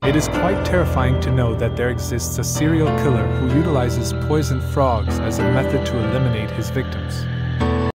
It is quite terrifying to know that there exists a serial killer who utilizes poisoned frogs as a method to eliminate his victims.